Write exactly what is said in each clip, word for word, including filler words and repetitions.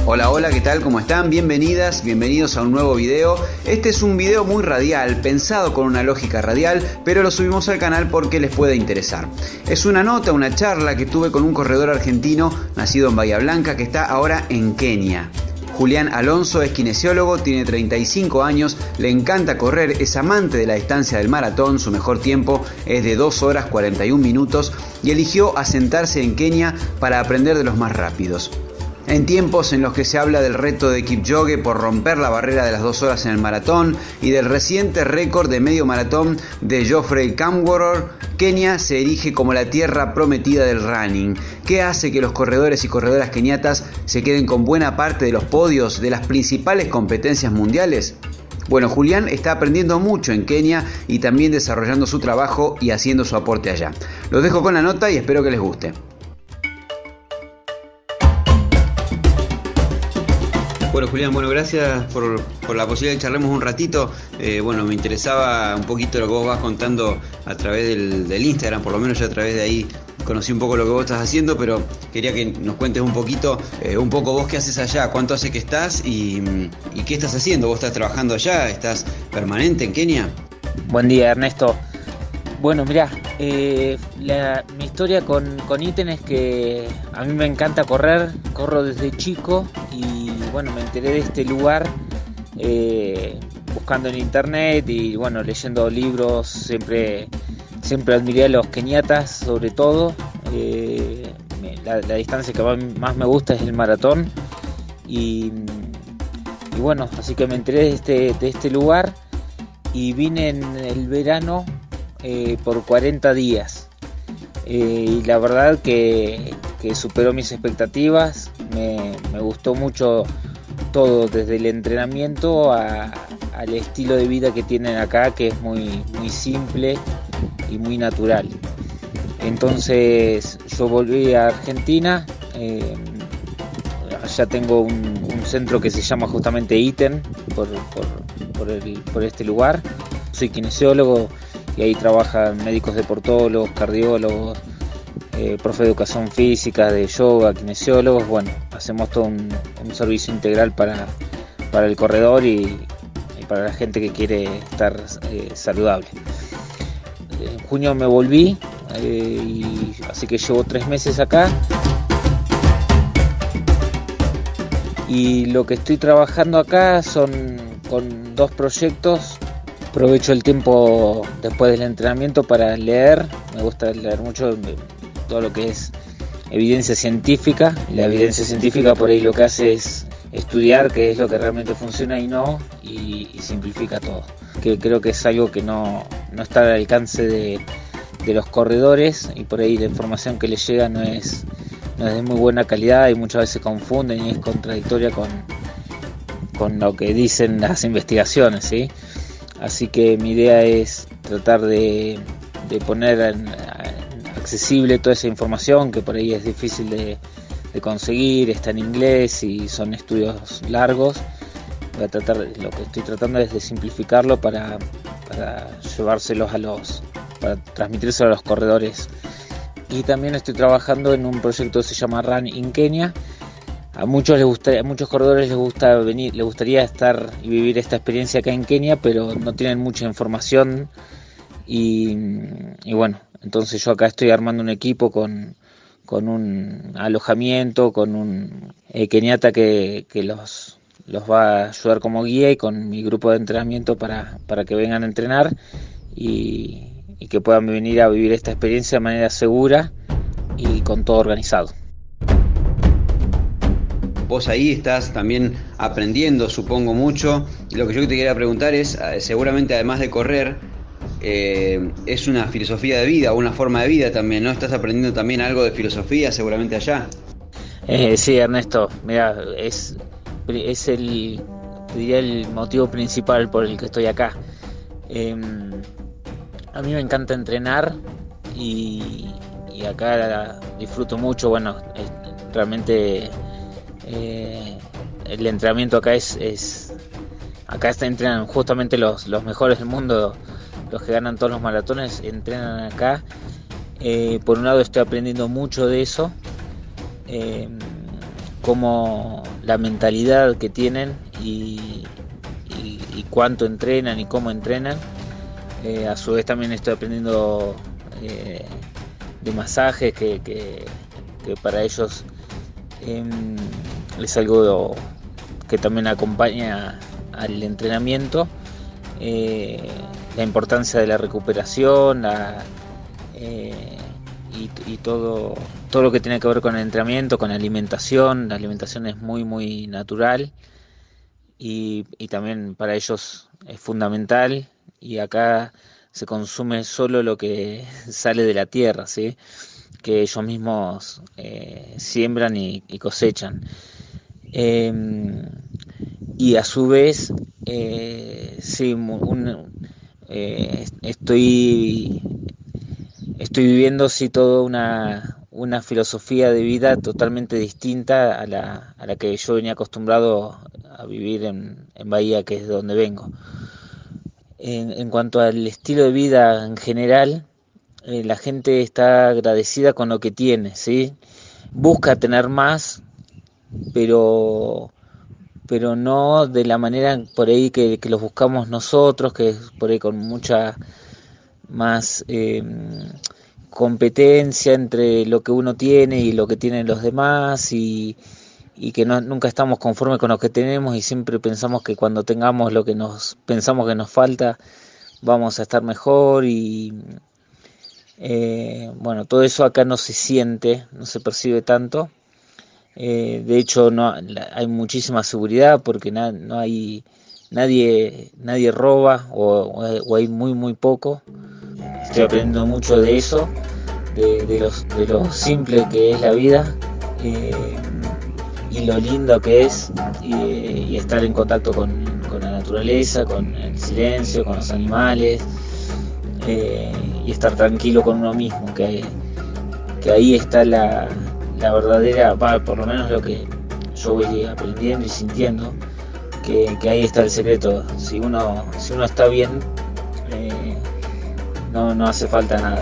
Hola, hola, ¿qué tal? ¿Cómo están? Bienvenidas, bienvenidos a un nuevo video. Este es un video muy radial, pensado con una lógica radial, pero lo subimos al canal porque les puede interesar. Es una nota, una charla que tuve con un corredor argentino nacido en Bahía Blanca que está ahora en Kenia. Julián Alonso es kinesiólogo, tiene treinta y cinco años, le encanta correr, es amante de la distancia del maratón, su mejor tiempo es de dos horas cuarenta y un minutos y eligió asentarse en Kenia para aprender de los más rápidos. En tiempos en los que se habla del reto de Kipchoge por romper la barrera de las dos horas en el maratón y del reciente récord de medio maratón de Geoffrey Kamworor, Kenia se erige como la tierra prometida del running. ¿Qué hace que los corredores y corredoras keniatas se queden con buena parte de los podios de las principales competencias mundiales? Bueno, Julián está aprendiendo mucho en Kenia y también desarrollando su trabajo y haciendo su aporte allá. Los dejo con la nota y espero que les guste. Bueno, Julián, bueno, gracias por, por la posibilidad de que charlemos un ratito. Eh, bueno, me interesaba un poquito lo que vos vas contando a través del, del Instagram, por lo menos yo a través de ahí conocí un poco lo que vos estás haciendo, pero quería que nos cuentes un poquito, eh, un poco vos qué haces allá, cuánto hace que estás y, y qué estás haciendo. ¿Vos estás trabajando allá? ¿Estás permanente en Kenia? Buen día, Ernesto. Bueno, mirá, eh, la, mi historia con, con Iten es que a mí me encanta correr, corro desde chico y bueno, me enteré de este lugar eh, buscando en internet y bueno, leyendo libros, siempre, siempre admiré a los keniatas sobre todo, eh, la, la distancia que más me gusta es el maratón y, y bueno, así que me enteré de este, de este lugar y vine en el verano. Eh, por cuarenta días eh, y la verdad que, que superó mis expectativas. Me, me gustó mucho todo, desde el entrenamiento a, al estilo de vida que tienen acá, que es muy, muy simple y muy natural. Entonces yo volví a Argentina, eh, allá tengo un, un centro que se llama justamente Iten por, por, por, el, por este lugar. Soy kinesiólogo y ahí trabajan médicos deportólogos, cardiólogos, eh, profe de educación física, de yoga, kinesiólogos. Bueno, hacemos todo un, un servicio integral para, para el corredor y, y para la gente que quiere estar eh, saludable. En junio me volví, eh, y así que llevo tres meses acá. Y lo que estoy trabajando acá son con dos proyectos. Aprovecho el tiempo después del entrenamiento para leer. Me gusta leer mucho todo lo que es evidencia científica. La evidencia científica por ahí lo que hace es estudiar qué es lo que realmente funciona y no, y, y simplifica todo. Que creo que es algo que no, no está al alcance de, de los corredores y por ahí la información que les llega no es, no es de muy buena calidad y muchas veces confunden y es contradictoria con, con lo que dicen las investigaciones, ¿sí? Así que mi idea es tratar de, de poner en, en accesible toda esa información que por ahí es difícil de, de conseguir, está en inglés y son estudios largos. Voy a tratar, lo que estoy tratando es de simplificarlo para, para llevárselos a los, para transmitírselo a los corredores. Y también estoy trabajando en un proyecto que se llama Run in Kenia. A muchos les gustaría, a muchos corredores les gusta venir, les gustaría estar y vivir esta experiencia acá en Kenia, pero no tienen mucha información y, y bueno, entonces yo acá estoy armando un equipo con, con un alojamiento, con un eh, keniata que, que los, los va a ayudar como guía y con mi grupo de entrenamiento para, para que vengan a entrenar y, y que puedan venir a vivir esta experiencia de manera segura y con todo organizado. Vos ahí estás también aprendiendo, supongo, mucho. Lo que yo te quería preguntar es, seguramente además de correr, eh, es una filosofía de vida, una forma de vida también, ¿no? ¿Estás aprendiendo también algo de filosofía seguramente allá? Eh, sí, Ernesto, mira, es, es el, te diría el motivo principal por el que estoy acá. Eh, a mí me encanta entrenar y, y acá disfruto mucho, bueno, es, realmente... Eh, el entrenamiento acá es, es acá está, entrenan justamente los, los mejores del mundo, los que ganan todos los maratones entrenan acá. Eh, por un lado estoy aprendiendo mucho de eso, eh, cómo la mentalidad que tienen y, y, y cuánto entrenan y cómo entrenan. Eh, a su vez también estoy aprendiendo eh, de masajes que, que, que para ellos eh, es algo que también acompaña al entrenamiento. Eh, la importancia de la recuperación, la, eh, y, y todo, todo lo que tiene que ver con el entrenamiento, con la alimentación. La alimentación es muy muy natural y, y también para ellos es fundamental, y acá se consume solo lo que sale de la tierra, ¿sí? Que ellos mismos eh, siembran y, y cosechan. Eh, y a su vez, eh, sí, un, eh, estoy, estoy viviendo sí toda una, una filosofía de vida totalmente distinta a la, a la que yo venía acostumbrado a vivir en, en Bahía, que es de donde vengo. En, en cuanto al estilo de vida en general, eh, la gente está agradecida con lo que tiene, ¿sí? Busca tener más, pero pero no de la manera por ahí que, que los buscamos nosotros, que es por ahí con mucha más eh, competencia entre lo que uno tiene y lo que tienen los demás, y, y que no, nunca estamos conformes con lo que tenemos y siempre pensamos que cuando tengamos lo que nos pensamos que nos falta vamos a estar mejor. Y eh, bueno, todo eso acá no se siente, no se percibe tanto. Eh, de hecho no hay muchísima seguridad porque na, no hay nadie nadie roba, o, o hay muy muy poco. Estoy aprendiendo mucho de eso, de, de, los, de lo simple que es la vida, eh, y lo lindo que es, y, y estar en contacto con, con la naturaleza, con el silencio, con los animales, eh, y estar tranquilo con uno mismo, que, que ahí está la la verdadera, va, por lo menos lo que yo voy aprendiendo y sintiendo, que, que ahí está el secreto. Si uno, si uno está bien, eh, no, no hace falta nada.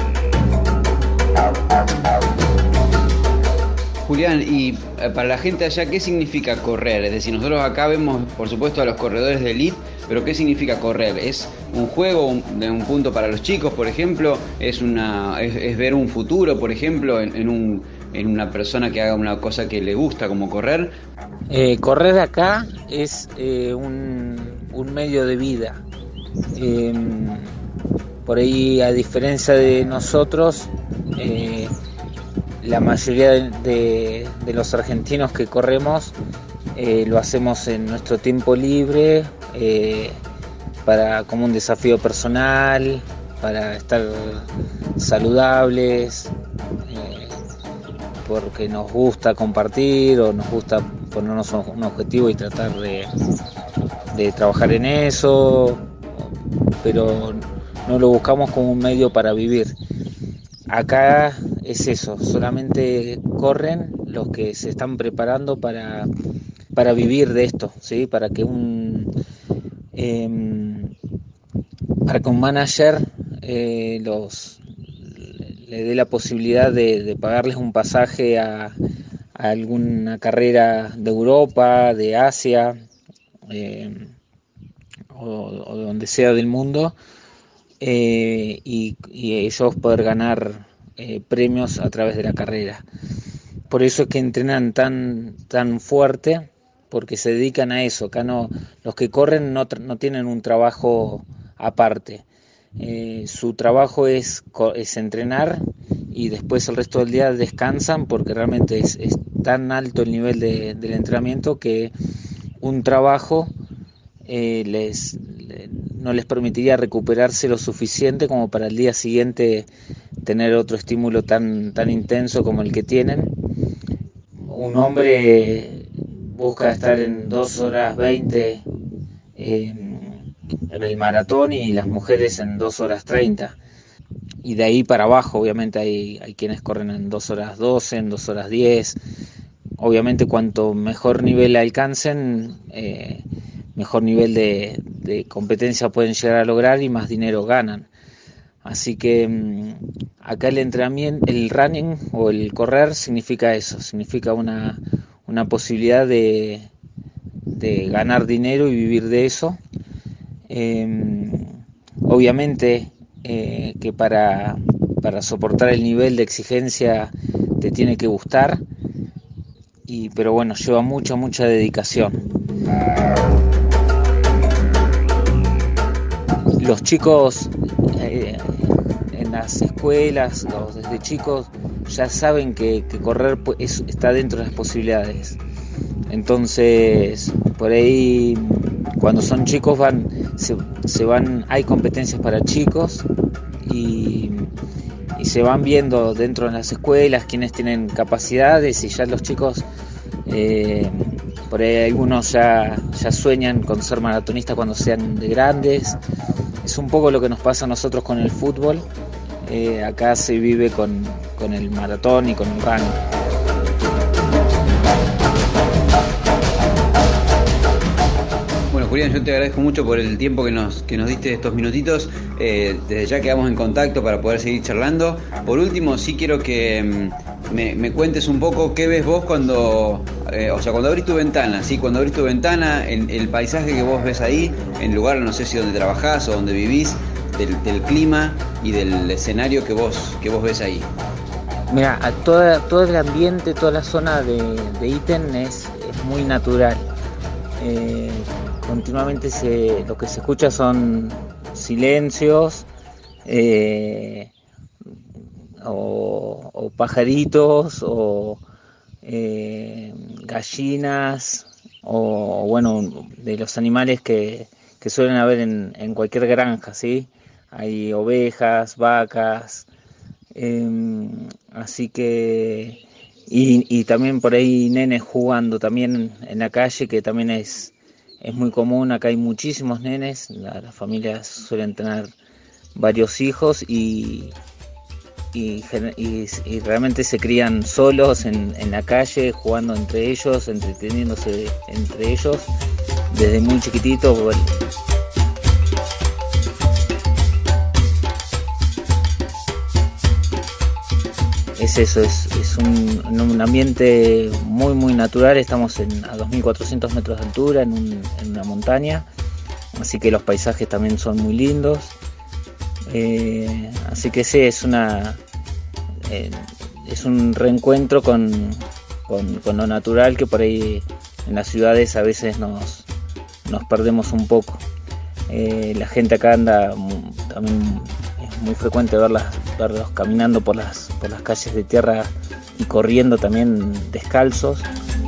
Julián, y para la gente allá, ¿qué significa correr? Es decir, nosotros acá vemos, por supuesto, a los corredores de elite, pero ¿qué significa correr? ¿Es un juego, un, un punto para los chicos, por ejemplo? ¿Es, una, es, es ver un futuro, por ejemplo, en, en un en una persona que haga una cosa que le gusta como correr? Eh, correr acá es eh, un, un medio de vida. Eh, por ahí, a diferencia de nosotros, eh, la mayoría de, de, de los argentinos que corremos eh, lo hacemos en nuestro tiempo libre, eh, para como un desafío personal, para estar saludables, eh, porque nos gusta compartir o nos gusta ponernos un objetivo y tratar de, de trabajar en eso, pero no lo buscamos como un medio para vivir. Acá es eso, solamente corren los que se están preparando para, para vivir de esto, ¿sí? Para que un eh, para que un manager eh, los le dé la posibilidad de, de pagarles un pasaje a, a alguna carrera de Europa, de Asia, eh, o, o donde sea del mundo, eh, y, y ellos poder ganar eh, premios a través de la carrera. Por eso es que entrenan tan, tan fuerte, porque se dedican a eso. Acá no, los que corren no, no tienen un trabajo aparte. Eh, su trabajo es, es entrenar, y después el resto del día descansan, porque realmente es, es tan alto el nivel de, del entrenamiento que un trabajo eh, les, les, no les permitiría recuperarse lo suficiente como para el día siguiente tener otro estímulo tan, tan intenso como el que tienen. Un hombre busca estar en dos horas veinte eh, en el maratón, y las mujeres en dos horas treinta, y de ahí para abajo obviamente hay, hay quienes corren en dos horas doce, en dos horas diez. Obviamente cuanto mejor nivel alcancen, eh, mejor nivel de, de competencia pueden llegar a lograr y más dinero ganan. Así que acá el entrenamiento, el running o el correr significa eso, significa una, una posibilidad de, de ganar dinero y vivir de eso. Eh, obviamente eh, que para, para soportar el nivel de exigencia te tiene que gustar, y, pero bueno, lleva mucha, mucha dedicación. Los chicos eh, en las escuelas, los, desde chicos, ya saben que, que correr es, está dentro de las posibilidades. Entonces, por ahí, cuando son chicos, van, se, se van, hay competencias para chicos y, y se van viendo dentro de las escuelas quienes tienen capacidades, y ya los chicos, eh, por ahí algunos ya, ya sueñan con ser maratonistas cuando sean de grandes. Es un poco lo que nos pasa a nosotros con el fútbol. Eh, acá se vive con, con el maratón y con el running. Bueno, Julián, yo te agradezco mucho por el tiempo que nos, que nos diste estos minutitos. Eh, desde ya quedamos en contacto para poder seguir charlando. Por último, sí quiero que mm, me, me cuentes un poco qué ves vos cuando, eh, o sea, cuando abrís tu ventana, ¿sí? Cuando abrís tu ventana, el, el paisaje que vos ves ahí, en lugar, no sé si donde trabajás o donde vivís, del, del clima y del escenario que vos, que vos ves ahí. Mira, a toda, todo el ambiente, toda la zona de, de Iten es, es muy natural. Eh, continuamente se, lo que se escucha son silencios, eh, o, o pajaritos, o eh, gallinas, o bueno, de los animales que, que suelen haber en, en cualquier granja, ¿sí? Hay ovejas, vacas, eh, así que y, y también por ahí nenes jugando también en la calle, que también es, es muy común. Acá hay muchísimos nenes, la, las familias suelen tener varios hijos y, y, y, y realmente se crían solos en, en la calle, jugando entre ellos, entreteniéndose entre ellos desde muy chiquititos. Bueno, es eso, es, es un, un ambiente muy muy natural. Estamos en, a dos mil cuatrocientos metros de altura en, un, en una montaña, así que los paisajes también son muy lindos. Eh, así que sí, es una eh, es un reencuentro con, con, con lo natural, que por ahí en las ciudades a veces nos, nos perdemos un poco. Eh, la gente acá anda también, es muy frecuente verlas, verlos caminando por las, por las calles de tierra y corriendo también descalzos.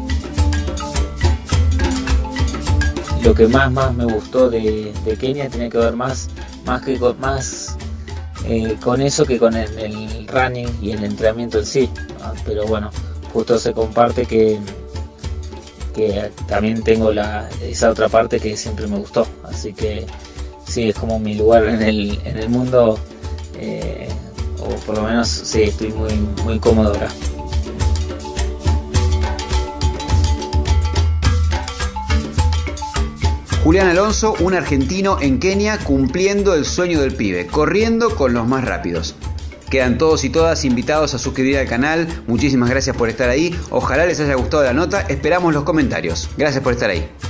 Lo que más, más me gustó de, de Kenia tiene que ver más, más, que con, más eh, con eso que con el, el running y el entrenamiento en sí, ¿no? Pero bueno, justo se comparte que, que también tengo la, esa otra parte que siempre me gustó, así que sí, es como mi lugar en el, en el mundo, eh, o por lo menos sí, estoy muy, muy cómodo acá. Julián Alonso, un argentino en Kenia cumpliendo el sueño del pibe, corriendo con los más rápidos. Quedan todos y todas invitados a suscribir al canal. Muchísimas gracias por estar ahí. Ojalá les haya gustado la nota. Esperamos los comentarios. Gracias por estar ahí.